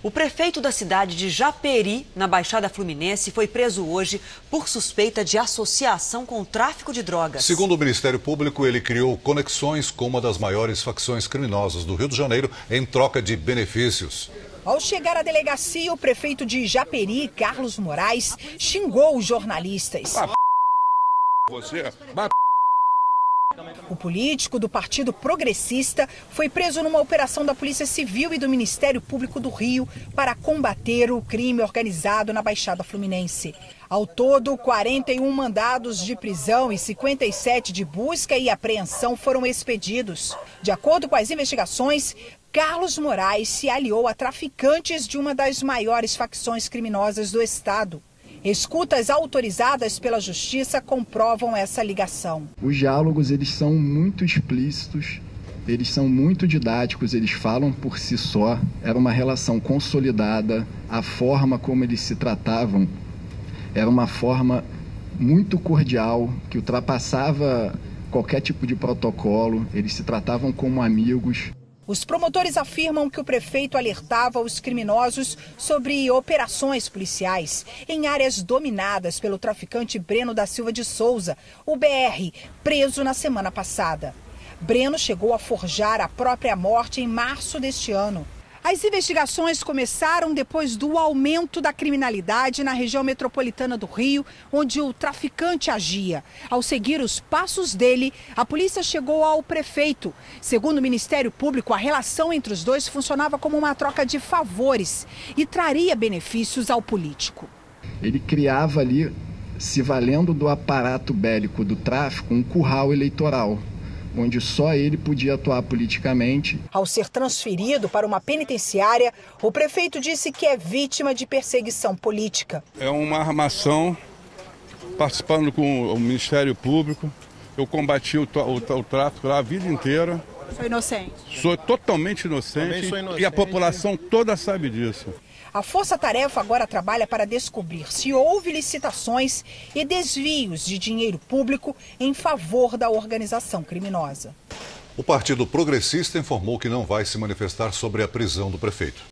O prefeito da cidade de Japeri, na Baixada Fluminense, foi preso hoje por suspeita de associação com o tráfico de drogas. Segundo o Ministério Público, ele criou conexões com uma das maiores facções criminosas do Rio de Janeiro em troca de benefícios. Ao chegar à delegacia, o prefeito de Japeri, Carlos Moraes, xingou os jornalistas. O político do Partido Progressista foi preso numa operação da Polícia Civil e do Ministério Público do Rio para combater o crime organizado na Baixada Fluminense. Ao todo, 41 mandados de prisão e 57 de busca e apreensão foram expedidos. De acordo com as investigações, Carlos Moraes se aliou a traficantes de uma das maiores facções criminosas do estado. Escutas autorizadas pela Justiça comprovam essa ligação. Os diálogos, eles são muito explícitos, eles são muito didáticos, eles falam por si só. Era uma relação consolidada, a forma como eles se tratavam era uma forma muito cordial, que ultrapassava qualquer tipo de protocolo, eles se tratavam como amigos. Os promotores afirmam que o prefeito alertava os criminosos sobre operações policiais em áreas dominadas pelo traficante Breno da Silva de Souza, o BR, preso na semana passada. Breno chegou a forjar a própria morte em março deste ano. As investigações começaram depois do aumento da criminalidade na região metropolitana do Rio, onde o traficante agia. Ao seguir os passos dele, a polícia chegou ao prefeito. Segundo o Ministério Público, a relação entre os dois funcionava como uma troca de favores e traria benefícios ao político. Ele criava ali, se valendo do aparato bélico do tráfico, um curral eleitoral, onde só ele podia atuar politicamente. Ao ser transferido para uma penitenciária, o prefeito disse que é vítima de perseguição política. É uma armação, participando com o Ministério Público. Eu combati o tráfico lá a vida inteira. Sou inocente. Sou totalmente inocente, e a população toda sabe disso. A Força Tarefa agora trabalha para descobrir se houve licitações e desvios de dinheiro público em favor da organização criminosa. O Partido Progressista informou que não vai se manifestar sobre a prisão do prefeito.